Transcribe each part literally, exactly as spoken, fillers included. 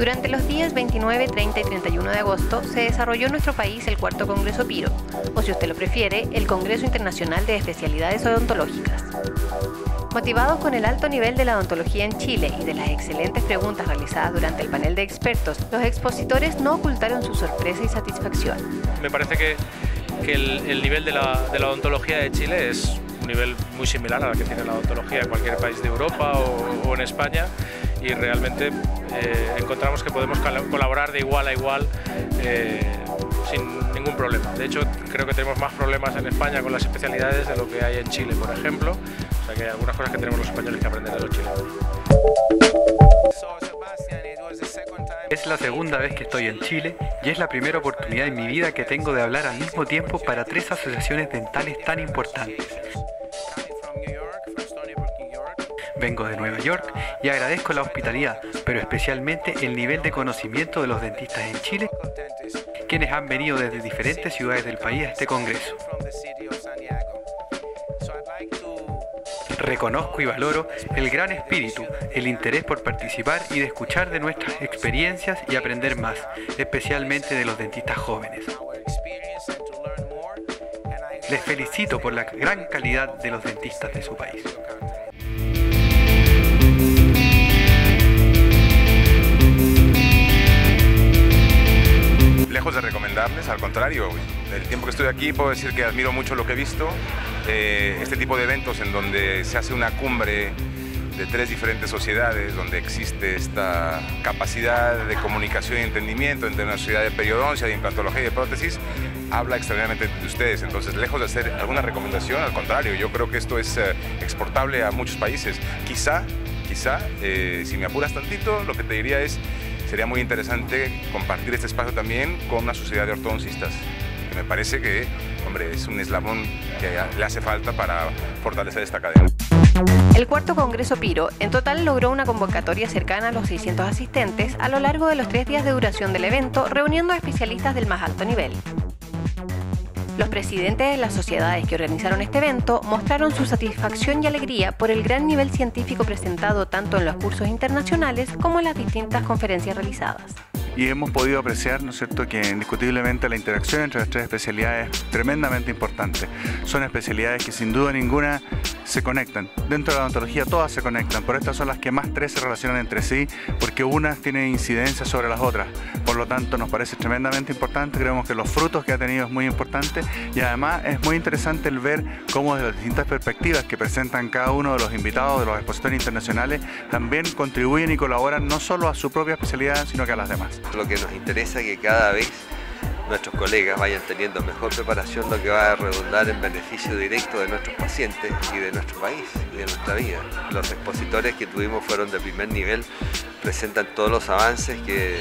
Durante los días veintinueve, treinta y treinta y uno de agosto se desarrolló en nuestro país el cuarto Congreso Piro, o si usted lo prefiere, el Congreso Internacional de Especialidades Odontológicas. Motivados con el alto nivel de la odontología en Chile y de las excelentes preguntas realizadas durante el panel de expertos, los expositores no ocultaron su sorpresa y satisfacción. Me parece que, que el, el nivel de la, de la odontología de Chile es un nivel muy similar a la que tiene la odontología en cualquier país de Europa o, o en España, y realmente eh, encontramos que podemos colaborar de igual a igual eh, sin ningún problema. De hecho, creo que tenemos más problemas en España con las especialidades de lo que hay en Chile, por ejemplo. O sea que hay algunas cosas que tenemos los españoles que aprender de los chilenos. Es la segunda vez que estoy en Chile y es la primera oportunidad en mi vida que tengo de hablar al mismo tiempo para tres asociaciones dentales tan importantes. Vengo de Nueva York y agradezco la hospitalidad, pero especialmente el nivel de conocimiento de los dentistas en Chile, quienes han venido desde diferentes ciudades del país a este congreso. Reconozco y valoro el gran espíritu, el interés por participar y de escuchar de nuestras experiencias y aprender más, especialmente de los dentistas jóvenes. Les felicito por la gran calidad de los dentistas de su país. Lejos de recomendarles, al contrario, el tiempo que estoy aquí puedo decir que admiro mucho lo que he visto. Eh, este tipo de eventos en donde se hace una cumbre de tres diferentes sociedades, donde existe esta capacidad de comunicación y entendimiento entre una sociedad de periodoncia, de implantología y de prótesis, habla extraordinariamente de ustedes. Entonces, lejos de hacer alguna recomendación, al contrario, yo creo que esto es eh, exportable a muchos países. Quizá, quizá, eh, si me apuras tantito, lo que te diría es, sería muy interesante compartir este espacio también con una sociedad de ortodoncistas, que me parece que, hombre, es un eslabón que le hace falta para fortalecer esta cadena. El cuarto Congreso Piro en total logró una convocatoria cercana a los seiscientos asistentes a lo largo de los tres días de duración del evento, reuniendo a especialistas del más alto nivel. Los presidentes de las sociedades que organizaron este evento mostraron su satisfacción y alegría por el gran nivel científico presentado tanto en los cursos internacionales como en las distintas conferencias realizadas. Y hemos podido apreciar, ¿no es cierto?, que indiscutiblemente la interacción entre las tres especialidades es tremendamente importante. Son especialidades que sin duda ninguna se conectan. Dentro de la odontología todas se conectan, por estas son las que más tres se relacionan entre sí, porque unas tienen incidencia sobre las otras. Por lo tanto, nos parece tremendamente importante, creemos que los frutos que ha tenido es muy importante, y además es muy interesante el ver cómo desde las distintas perspectivas que presentan cada uno de los invitados, de los expositores internacionales, también contribuyen y colaboran no solo a su propia especialidad, sino que a las demás. Lo que nos interesa es que cada vez nuestros colegas vayan teniendo mejor preparación, lo que va a redundar en beneficio directo de nuestros pacientes y de nuestro país y de nuestra vida. Los expositores que tuvimos fueron de primer nivel, presentan todos los avances que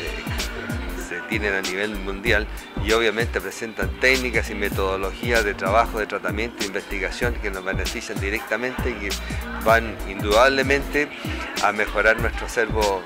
se tienen a nivel mundial y obviamente presentan técnicas y metodologías de trabajo, de tratamiento e investigación que nos benefician directamente y que van indudablemente a mejorar nuestro acervo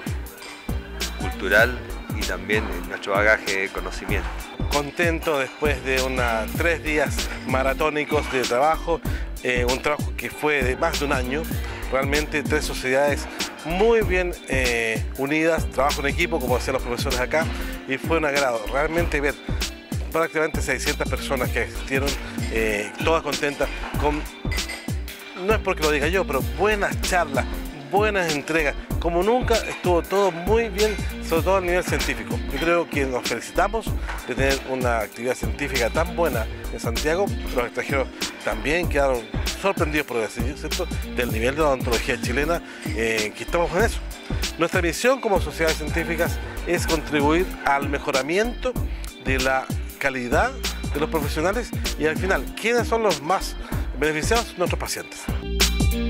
cultural y también nuestro bagaje de conocimiento. Contento después de una, tres días maratónicos de trabajo, eh, un trabajo que fue de más de un año, realmente tres sociedades muy bien eh, unidas, trabajo en equipo, como decían los profesores acá, y fue un agrado, realmente ver prácticamente seiscientas personas que asistieron, eh, todas contentas, con, no es porque lo diga yo, pero buenas charlas, buenas entregas, como nunca estuvo todo muy bien, sobre todo a nivel científico. Yo creo que nos felicitamos de tener una actividad científica tan buena en Santiago. Los extranjeros también quedaron sorprendidos por decir, ¿cierto?, del nivel de odontología chilena, eh, que estamos en eso. Nuestra misión como sociedades científicas es contribuir al mejoramiento de la calidad de los profesionales y al final, ¿quiénes son los más beneficiados? Nuestros pacientes.